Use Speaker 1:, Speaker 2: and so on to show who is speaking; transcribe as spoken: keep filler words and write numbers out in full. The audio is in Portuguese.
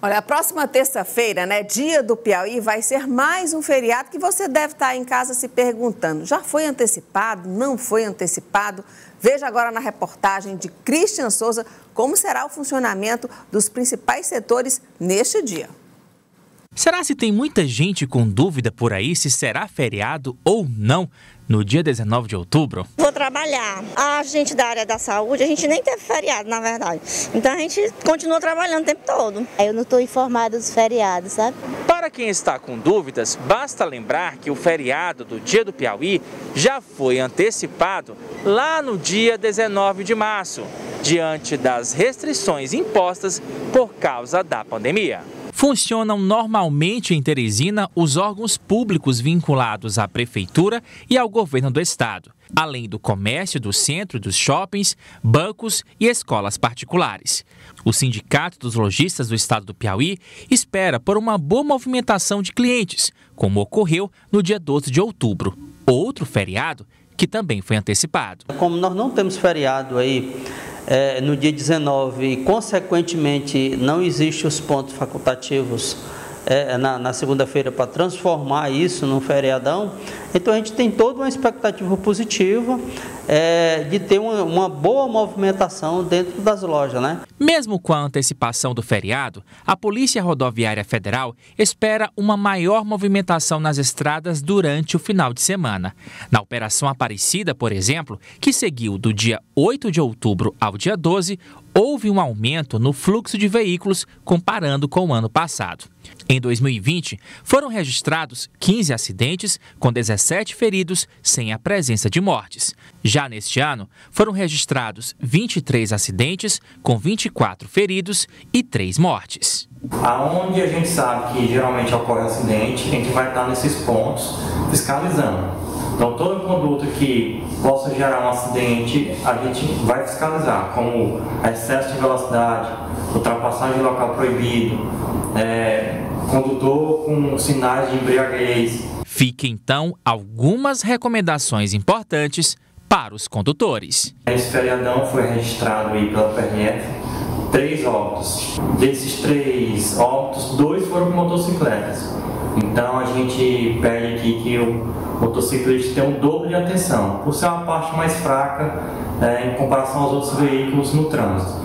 Speaker 1: Olha, a próxima terça-feira, né, Dia do Piauí, vai ser mais um feriado que você deve estar em casa se perguntando. Já foi antecipado? Não foi antecipado? Veja agora na reportagem de Christian Souza como será o funcionamento dos principais setores neste dia.
Speaker 2: Será se tem muita gente com dúvida por aí se será feriado ou não no dia dezenove de outubro?
Speaker 3: Vou trabalhar. A gente da área da saúde, a gente nem teve feriado, na verdade. Então a gente continua trabalhando o tempo todo.
Speaker 4: Eu não estou informada dos feriados, sabe?
Speaker 2: Para quem está com dúvidas, basta lembrar que o feriado do Dia do Piauí já foi antecipado lá no dia dezenove de março, diante das restrições impostas por causa da pandemia. Funcionam normalmente em Teresina os órgãos públicos vinculados à Prefeitura e ao Governo do Estado, além do comércio do centro, dos shoppings, bancos e escolas particulares. O Sindicato dos Lojistas do Estado do Piauí espera por uma boa movimentação de clientes, como ocorreu no dia doze de outubro, outro feriado que também foi antecipado.
Speaker 5: Como nós não temos feriado aí, É, no dia dezenove, e consequentemente não existem os pontos facultativos é, na, na segunda-feira para transformar isso num feriadão, então a gente tem toda uma expectativa positiva é, de ter uma, uma boa movimentação dentro das lojas, né?
Speaker 2: Mesmo com a antecipação do feriado, a Polícia Rodoviária Federal espera uma maior movimentação nas estradas durante o final de semana. Na Operação Aparecida, por exemplo, que seguiu do dia oito de outubro ao dia doze, houve um aumento no fluxo de veículos comparando com o ano passado. Em dois mil e vinte, foram registrados quinze acidentes, com dezessete feridos, sem a presença de mortes. Já neste ano, foram registrados vinte e três acidentes, com vinte e quatro feridos e três mortes.
Speaker 6: Aonde a gente sabe que geralmente ocorre acidente, a gente vai estar nesses pontos fiscalizando. Então, todo produto que possa gerar um acidente, a gente vai fiscalizar, como excesso de velocidade, ultrapassagem de local proibido, é, condutor com sinais de embriaguez.
Speaker 2: Fiquem então algumas recomendações importantes para os condutores.
Speaker 6: Esse feriadão foi registrado aí pela P R F, três óbitos. Desses três óbitos, dois foram com motocicletas. Então a gente pede aqui que o motociclista tenha um dobro de atenção, por ser uma parte mais fraca é, em comparação aos outros veículos no trânsito.